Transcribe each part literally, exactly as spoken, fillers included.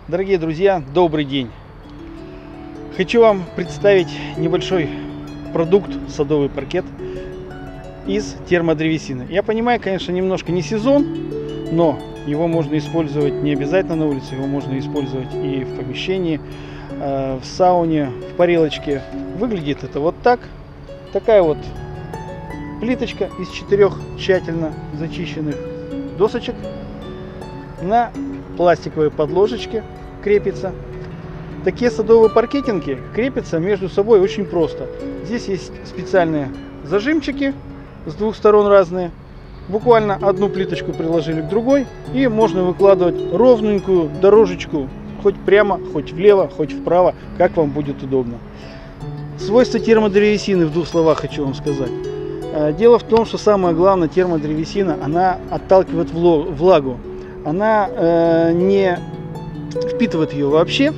Дорогие друзья, добрый день! Хочу вам представить небольшой продукт, садовый паркет из термодревесины. Я понимаю, конечно, немножко не сезон, но его можно использовать не обязательно на улице, его можно использовать и в помещении, в сауне, в парилочке. Выглядит это вот так. Такая вот плиточка из четырех тщательно зачищенных досочек на пластиковой подложечке крепится. Такие садовые паркетинги крепятся между собой очень просто. Здесь есть специальные зажимчики с двух сторон разные. Буквально одну плиточку приложили к другой, и можно выкладывать ровненькую дорожечку хоть прямо, хоть влево, хоть вправо, как вам будет удобно. Свойства термодревесины в двух словах хочу вам сказать. Дело в том, что самое главное, термодревесина, она отталкивает влагу. Она э, не впитывает ее вообще.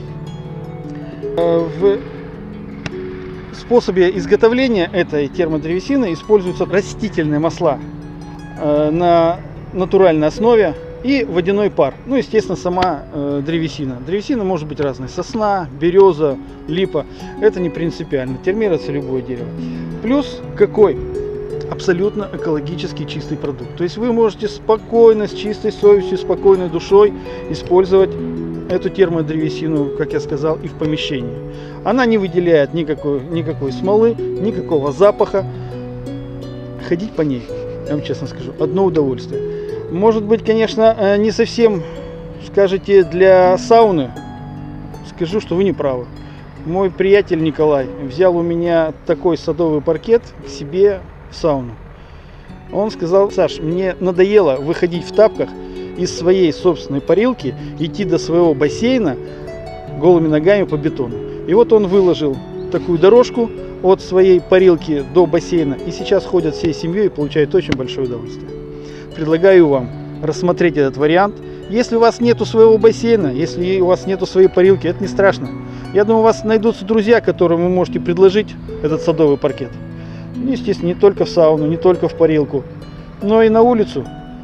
В способе изготовления этой термодревесины используются растительные масла э, на натуральной основе и водяной пар. Ну, естественно, сама э, древесина. Древесина может быть разной. Сосна, береза, липа. Это не принципиально. Термируется любое дерево. Плюс какой? Абсолютно экологически чистый продукт. То есть вы можете спокойно, с чистой совестью, спокойной душой использовать эту термодревесину, как я сказал, и в помещении. Она не выделяет никакой, никакой смолы, никакого запаха. Ходить по ней, я вам честно скажу, одно удовольствие. Может быть, конечно, не совсем, скажете, для сауны. Скажу, что вы не правы. Мой приятель Николай взял у меня такой садовый паркет к себе в сауну. Он сказал: Саш, мне надоело выходить в тапках из своей собственной парилки, идти до своего бассейна голыми ногами по бетону. И вот он выложил такую дорожку от своей парилки до бассейна, и сейчас ходят всей семьей и получают очень большое удовольствие. Предлагаю вам рассмотреть этот вариант. Если у вас нету своего бассейна, если у вас нету своей парилки, это не страшно. Я думаю, у вас найдутся друзья, которым вы можете предложить этот садовый паркет. Естественно, не только в сауну, не только в парилку, но и на улицу,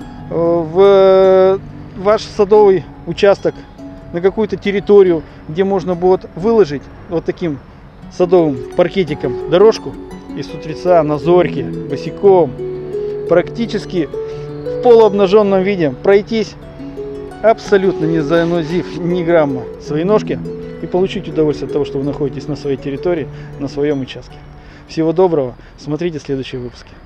в ваш садовый участок, на какую-то территорию, где можно будет выложить вот таким садовым паркетиком дорожку и с утреца на зорьке, босиком, практически в полуобнаженном виде пройтись, абсолютно не занозив ни грамма свои ножки, и получить удовольствие от того, что вы находитесь на своей территории, на своем участке. Всего доброго, смотрите следующие выпуски.